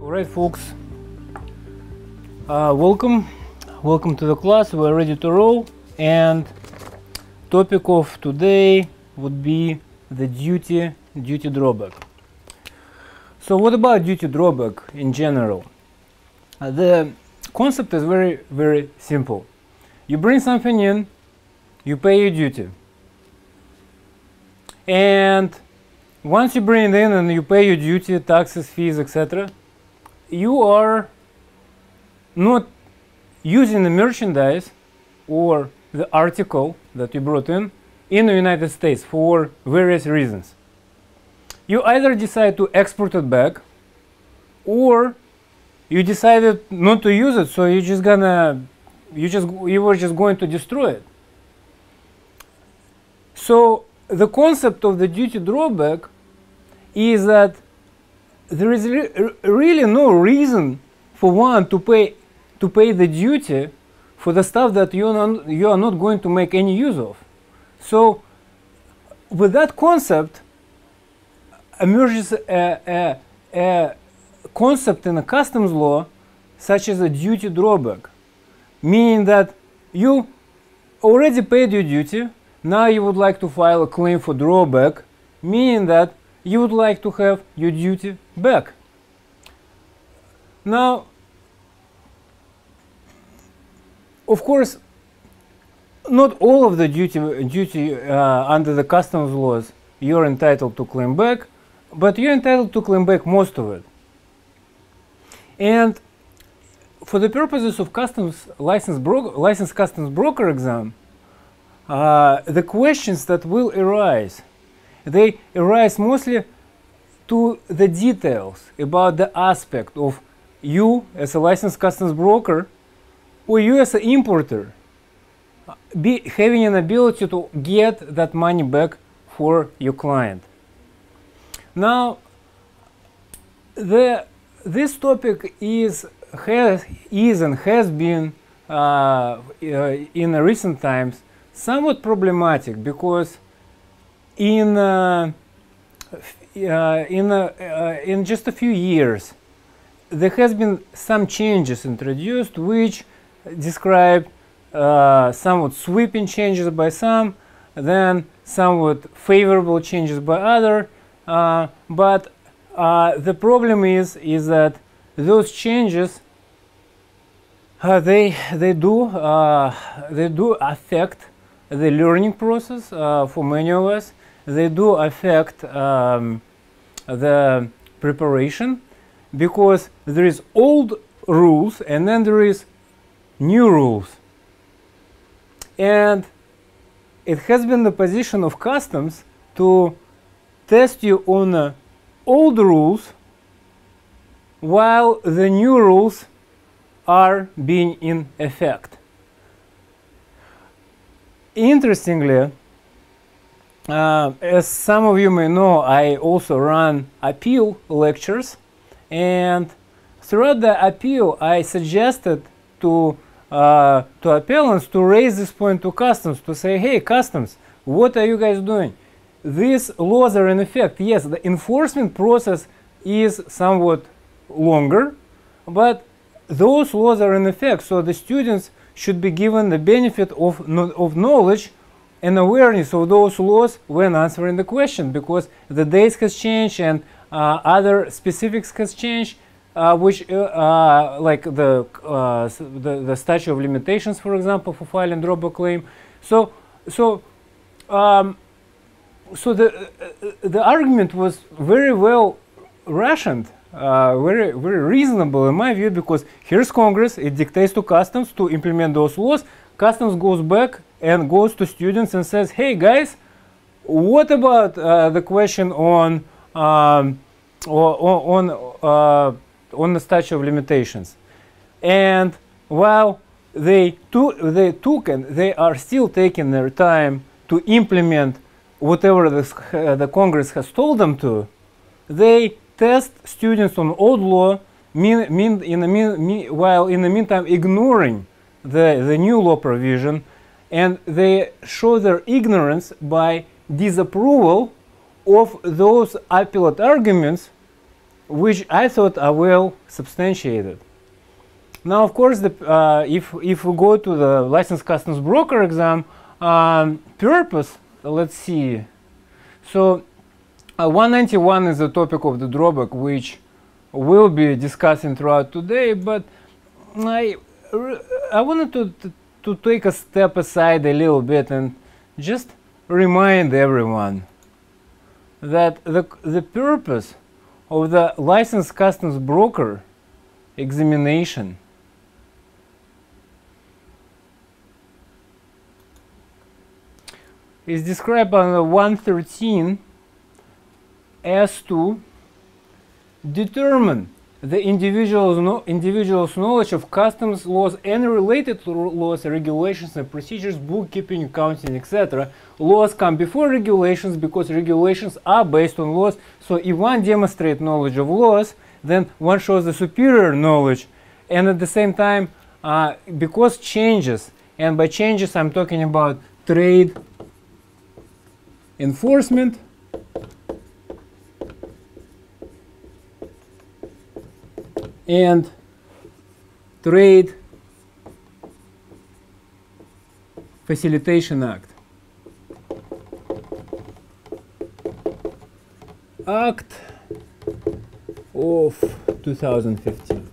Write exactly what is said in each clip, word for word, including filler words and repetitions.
Alright folks, uh, welcome, welcome to the class. We're ready to roll, and topic of today would be the duty, duty drawback. So what about duty drawback in general? Uh, the concept is very, very simple. You bring something in, you pay your duty. And once you bring it in and you pay your duty, taxes, fees, et cetera, you are not using the merchandise or the article that you brought in in the United States for various reasons. You either decide to export it back, or you decided not to use it, so you just gonna you just you were just going to destroy it. So the concept of the duty drawback is that there is re really no reason for one to pay to pay the duty for the stuff that you are you are not going to make any use of. So with that concept emerges a, a, a concept in a customs law such as a duty drawback, meaning that you already paid your duty, now you would like to file a claim for drawback, meaning that you would like to have your duty back. Now, of course, not all of the duty, duty uh, under the customs laws you're entitled to claim back, but you're entitled to claim back most of it. And for the purposes of customs license broker, license customs broker exam, uh, the questions that will arise, they arise mostly to the details about the aspect of you as a licensed customs broker or you as an importer be having an ability to get that money back for your client. Now, the this topic is has is and has been uh, uh, in recent times somewhat problematic, because in uh, uh, in uh, uh, in just a few years there has been some changes introduced which describe uh, somewhat sweeping changes by some, then somewhat favorable changes by other, uh, but uh, the problem is is that those changes uh, they they do uh, they do affect the learning process uh, for many of us. They do affect um, the preparation, because there is old rules and then there is new rules. And it has been the position of customs to test you on uh, old rules while the new rules are being in effect. Interestingly, uh, as some of you may know, I also run appeal lectures, and throughout the appeal I suggested to uh, to appellants to raise this point to customs, to say, hey customs, what are you guys doing? These laws are in effect. Yes, the enforcement process is somewhat longer, but those laws are in effect, so the students should be given the benefit of, of knowledge and awareness of those laws when answering the question, because the dates has changed and uh, other specifics has changed, uh, which uh, uh, like the, uh, the the statute of limitations, for example, for filing drawback claim. So so um, so the uh, the argument was very well rationed. Uh, very, very reasonable in my view, because here's Congress, it dictates to customs to implement those laws. Customs goes back and goes to students and says, hey guys, what about uh, the question on um, on uh, on the statute of limitations? And while they took they took and they are still taking their time to implement whatever the, uh, the Congress has told them to, they test students on old law, mean, mean in the mean, mean, while in the meantime ignoring the, the new law provision, and they show their ignorance by disapproval of those appellate arguments which I thought are well substantiated. Now, of course, the, uh, if, if we go to the licensed customs broker exam, um, purpose, let's see. So, uh, one ninety-one is the topic of the drawback, which we'll be discussing throughout today, but I, I wanted to, to, to take a step aside a little bit and just remind everyone that the, the purpose of the licensed customs broker examination is described on one thirteen as to determine the individual's, no, individual's knowledge of customs laws and related laws, regulations and procedures, bookkeeping, accounting, et cetera. Laws come before regulations because regulations are based on laws. So if one demonstrates knowledge of laws, then one shows the superior knowledge. And at the same time, uh, because changes, and by changes I'm talking about trade enforcement, and Trade Facilitation Act. Act of two thousand fifteen.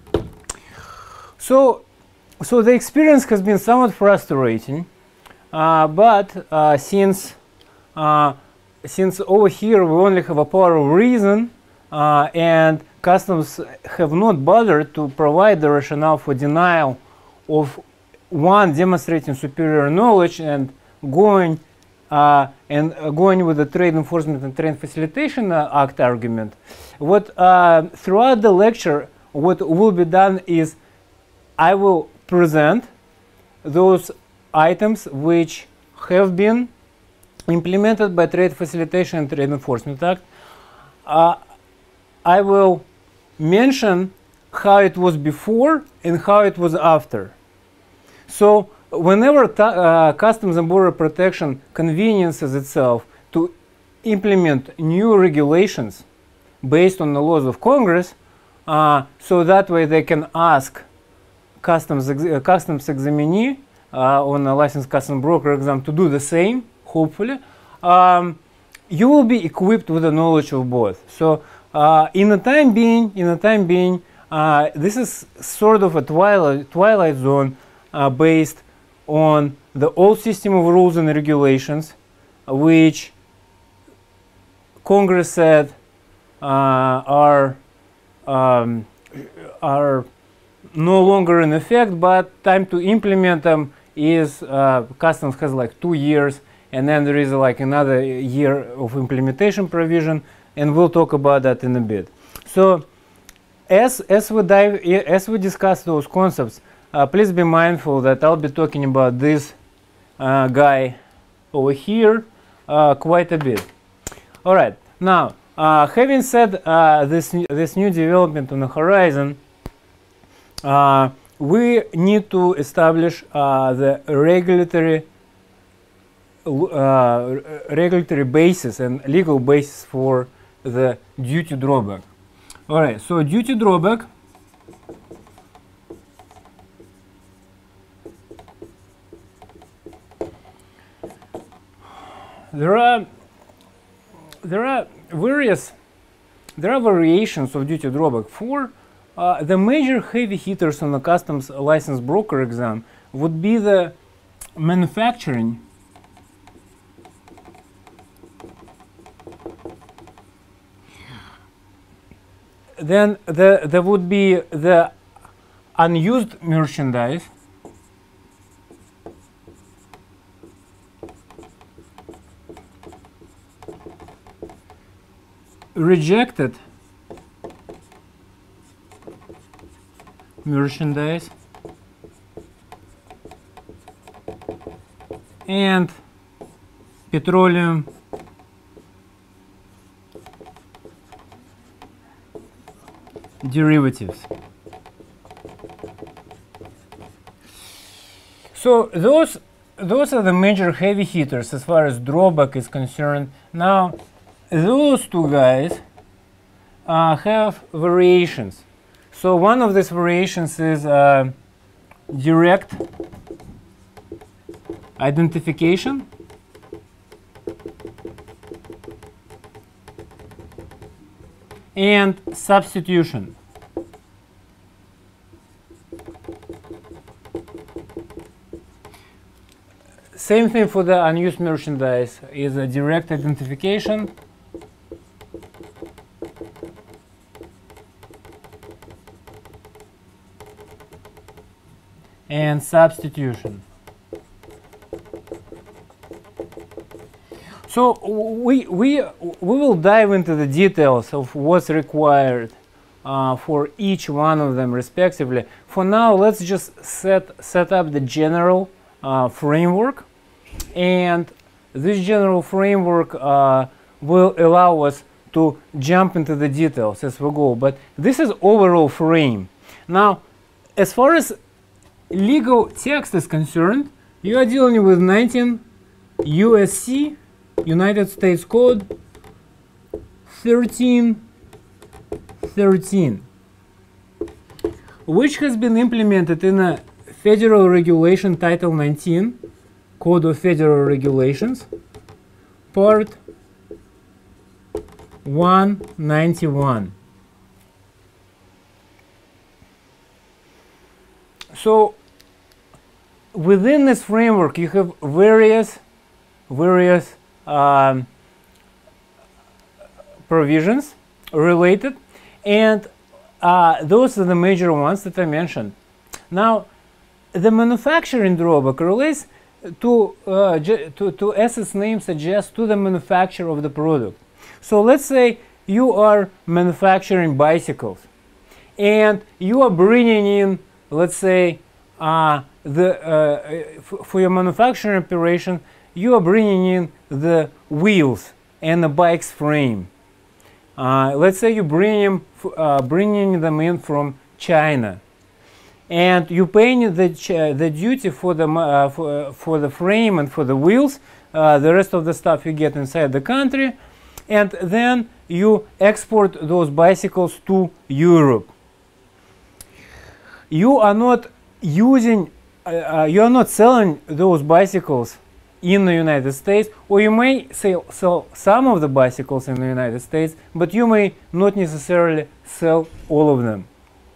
So, so the experience has been somewhat frustrating, uh, but uh, since uh, since over here we only have a power of reason, uh, and customs have not bothered to provide the rationale for denial of one demonstrating superior knowledge and going uh, and uh, going with the Trade Enforcement and Trade Facilitation uh, Act argument. What uh, throughout the lecture, what will be done is I will present those items which have been implemented by Trade Facilitation and Trade Enforcement Act. Uh, I will mention how it was before and how it was after. So whenever uh, Customs and Border Protection conveniences itself to implement new regulations based on the laws of Congress, uh, so that way they can ask customs, ex uh, customs examinee uh, on a licensed customs broker exam to do the same, hopefully, um, you will be equipped with the knowledge of both. So uh, in the time being, in the time being, uh, this is sort of a twilight, twilight zone uh, based on the old system of rules and regulations, uh, which Congress said uh, are um, are no longer in effect, but time to implement them is uh, Customs has like two years, and then there is like another year of implementation provision, and we'll talk about that in a bit. So, as as we dive, as we discuss those concepts, uh, please be mindful that I'll be talking about this uh, guy over here uh, quite a bit. All right, now uh, having said uh, this this new development on the horizon, uh, we need to establish uh, the regulatory uh, regulatory basis and legal basis for the duty drawback. All right, so duty drawback there are there are various there are variations of duty drawback. For uh, the major heavy hitters on the customs license broker exam would be the manufacturing, then the, there would be the unused merchandise, rejected merchandise, and petroleum derivatives. So those those are the major heavy hitters as far as drawback is concerned. Now those two guys, uh, uh, have variations. So one of these variations is uh, direct identification, and substitution. Same thing for the unused merchandise is a direct identification and substitution. So we, we, we will dive into the details of what's required uh, for each one of them respectively. For now, let's just set, set up the general uh, framework. And this general framework uh, will allow us to jump into the details as we go. But this is overall frame. Now, as far as legal text is concerned, you are dealing with nineteen U S C, United States Code thirteen thirteen, which has been implemented in a Federal Regulation Title nineteen, Code of Federal Regulations, Part one ninety-one. So within this framework, you have various various um, provisions related, and uh, those are the major ones that I mentioned. Now, the manufacturing drawback relates to, uh, to, to, as its name suggests, to the manufacture of the product. So let's say you are manufacturing bicycles, and you are bringing in, let's say, uh, the uh, for your manufacturing operation, you are bringing in the wheels and the bike's frame. Uh, let's say you bring them, uh, bringing them in from China, and you pay the the duty for the uh, for, for the frame and for the wheels. Uh, the rest of the stuff you get inside the country, and then you export those bicycles to Europe. You are not using, uh, uh, you are not selling those bicycles in the United States, or you may sell, sell some of the bicycles in the United States, but you may not necessarily sell all of them.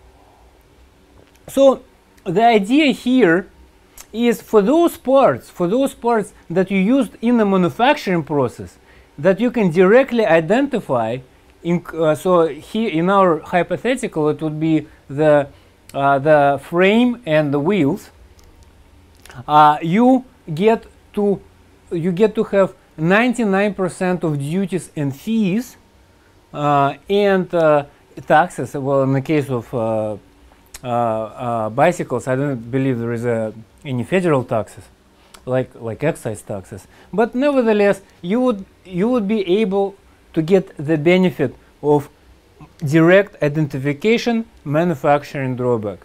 So the idea here is for those parts, for those parts that you used in the manufacturing process, that you can directly identify. In, uh, so here in our hypothetical, it would be the uh, the frame and the wheels. Uh, you get to you get to have ninety-nine percent of duties and fees uh, and uh, taxes. Well, in the case of uh, uh, uh, bicycles, I don't believe there is uh, any federal taxes, like like excise taxes. But nevertheless, you would you would be able to get the benefit of direct identification manufacturing drawback.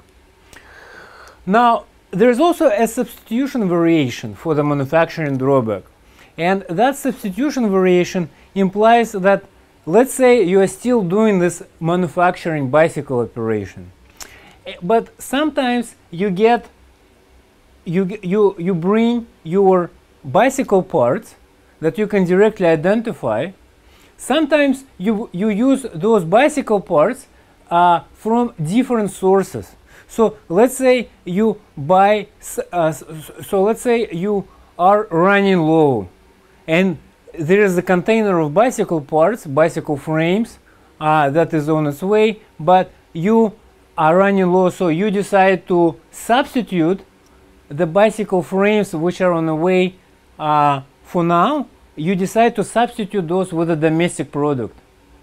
Now, there is also a substitution variation for the manufacturing drawback, and that substitution variation implies that, let's say you are still doing this manufacturing bicycle operation, but sometimes you get you you you bring your bicycle parts that you can directly identify. Sometimes you you use those bicycle parts uh, from different sources. So let's say you buy, uh, so let's say you are running low, and there is a container of bicycle parts, bicycle frames, uh, that is on its way, but you are running low, so you decide to substitute the bicycle frames which are on the way uh, for now. You decide to substitute those with a domestic product,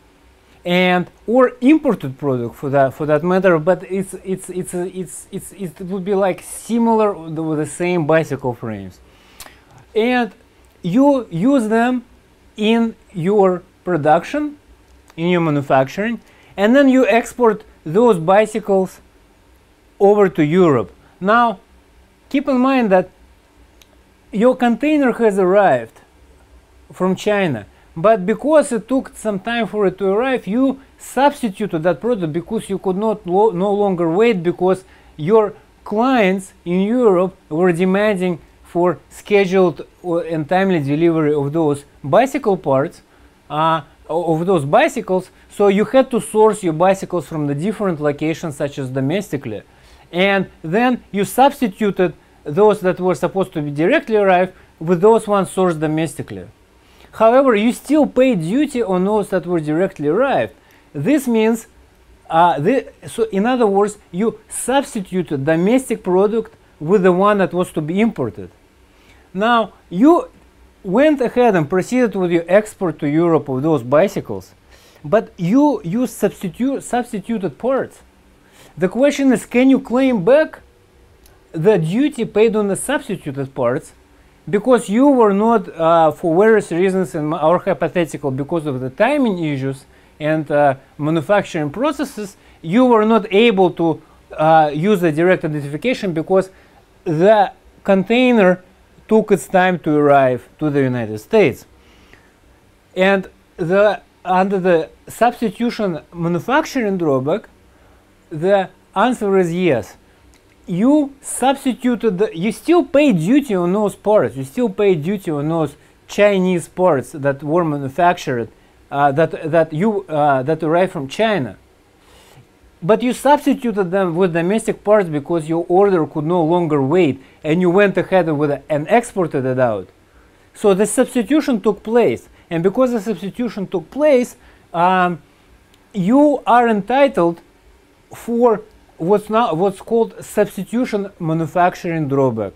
and or imported product for that for that matter. But it's it's it's it's it's, it's it would be like similar with the same bicycle frames, and you use them in your production, in your manufacturing, and then you export those bicycles over to Europe. Now, keep in mind that your container has arrived from China, but because it took some time for it to arrive, you substituted that product because you could not lo no longer wait, because your clients in Europe were demanding for scheduled and timely delivery of those bicycle parts, uh, of those bicycles. So you had to source your bicycles from the different locations, such as domestically, and then you substituted those that were supposed to be directly arrived with those ones sourced domestically. However, you still pay duty on those that were directly arrived. This means, uh, the, so in other words, you substituted domestic product with the one that was to be imported. Now, you went ahead and proceeded with your export to Europe of those bicycles, but you, you substitute, substituted parts. The question is, can you claim back the duty paid on the substituted parts? Because you were not, uh, for various reasons in our hypothetical, because of the timing issues and uh, manufacturing processes, you were not able to uh, use the direct identification because the container took its time to arrive to the United States. And the, under the substitution manufacturing drawback, the answer is yes. You substituted, the, you still pay duty on those parts, you still pay duty on those Chinese parts that were manufactured, uh, that, that, you, uh, that arrived from China. But you substituted them with domestic parts because your order could no longer wait, and you went ahead with it and exported it out. So the substitution took place, and because the substitution took place, um, you are entitled for what's now what's called substitution manufacturing drawback.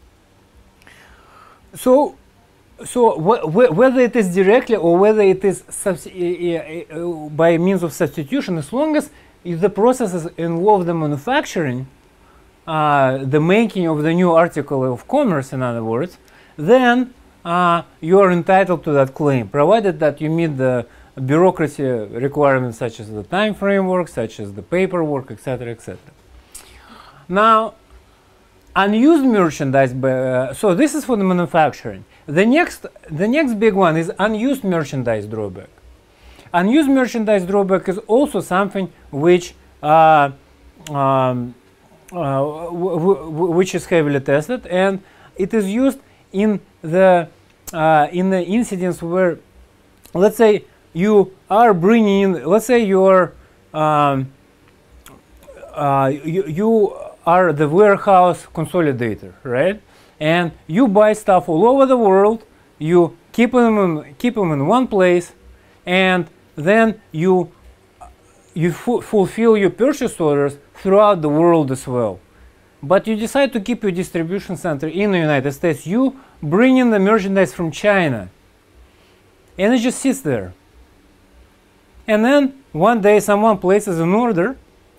So, so wh wh whether it is directly or whether it is by means of substitution, as long as the processes involve the manufacturing, uh, the making of the new article of commerce, in other words, then uh, you are entitled to that claim, provided that you meet the bureaucracy requirements, such as the time framework, such as the paperwork, et cetera, et cetera. Now, unused merchandise. Uh, so this is for the manufacturing. The next, the next big one is unused merchandise drawback. Unused merchandise drawback is also something which uh, um, uh, which is heavily tested, and it is used in the uh, in the incidents where, let's say, you are bringing in, let's say you are um, uh, you, you are the warehouse consolidator, right? And you buy stuff all over the world, you keep them in, keep them in one place, and then you you fu fulfill your purchase orders throughout the world as well. But you decide to keep your distribution center in the United States. You bring in the merchandise from China, and it just sits there. And then one day someone places an order.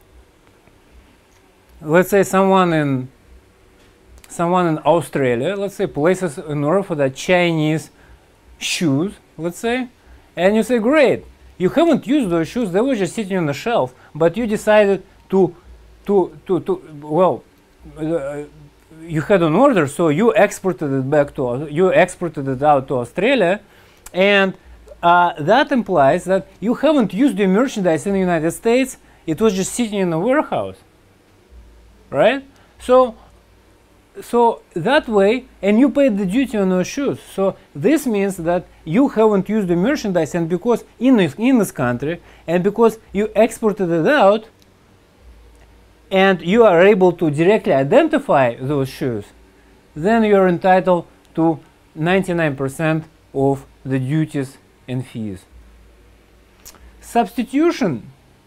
Let's say someone in someone in Australia, let's say, places an order for the Chinese shoes, let's say, and you say, great, you haven't used those shoes, they were just sitting on the shelf, but you decided to, to, to, to well, uh, you had an order, so you exported it back to, you exported it out to Australia, and uh, that implies that you haven't used the merchandise in the United States, it was just sitting in a warehouse, right? So, so that way, and you paid the duty on those shoes. So this means that you haven't used the merchandise, and because in this, in this country, and because you exported it out, and you are able to directly identify those shoes, then you are entitled to ninety-nine percent of the duties and fees. Substitution.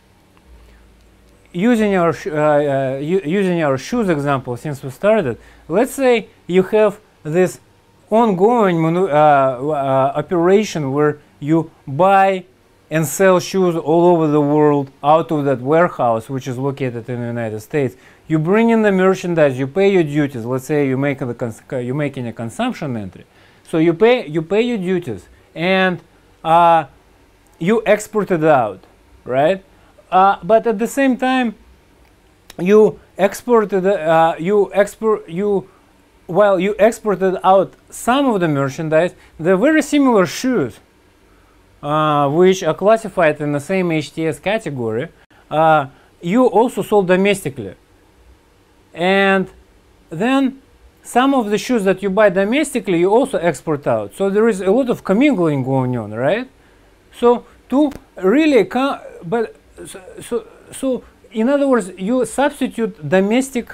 Using our uh, uh, using our shoes example, since we started, let's say you have this ongoing uh, uh, operation where you buy and sell shoes all over the world out of that warehouse, which is located in the United States. You bring in the merchandise, you pay your duties. Let's say you make a you making a consumption entry, so you pay you pay your duties, and uh, you export it out, right? Uh, but at the same time, you exported uh, you export you while you exported out some of the merchandise, they're very similar shoes, uh, which are classified in the same H T S category, uh, you also sold domestically. And then some of the shoes that you buy domestically, you also export out. So there is a lot of commingling going on, right? So to really, but so, so, so in other words, you substitute domestic,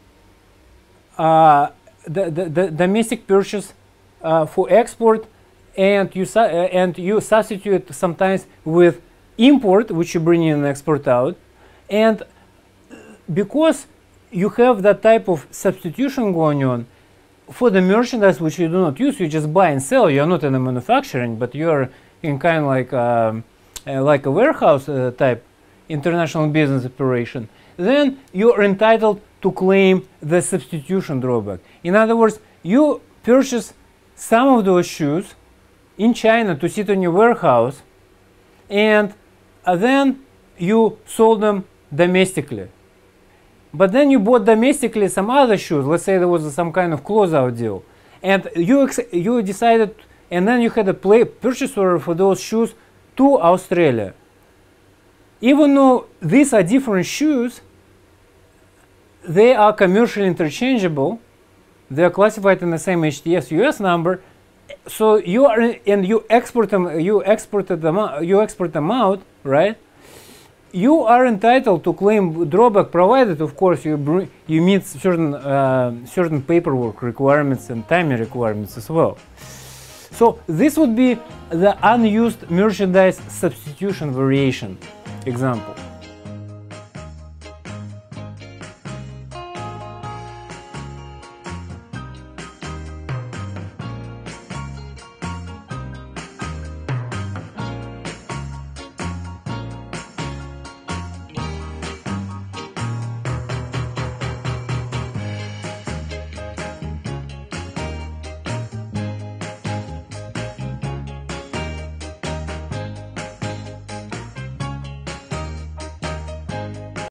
uh, the, the, the domestic purchase uh, for export, and you su uh, and you substitute sometimes with import, which you bring in and export out, and because you have that type of substitution going on for the merchandise which you do not use, you just buy and sell. You're not in the manufacturing, but you're in kind of like um, uh, like a warehouse uh, type international business operation. Then you are entitled to claim the substitution drawback. In other words, you purchase some of those shoes in China to sit in your warehouse, and uh, then you sold them domestically. But then you bought domestically some other shoes. Let's say there was some kind of closeout deal, and you ex you decided, and then you had a play purchase order for those shoes to Australia. Even though these are different shoes, they are commercially interchangeable. They are classified in the same H T S U S number. So you are in, and you export them. You exported them. You export them out, right? You are entitled to claim drawback, provided, of course, you bring, you meet certain uh, certain paperwork requirements and timing requirements as well. So this would be the unused merchandise substitution variation example.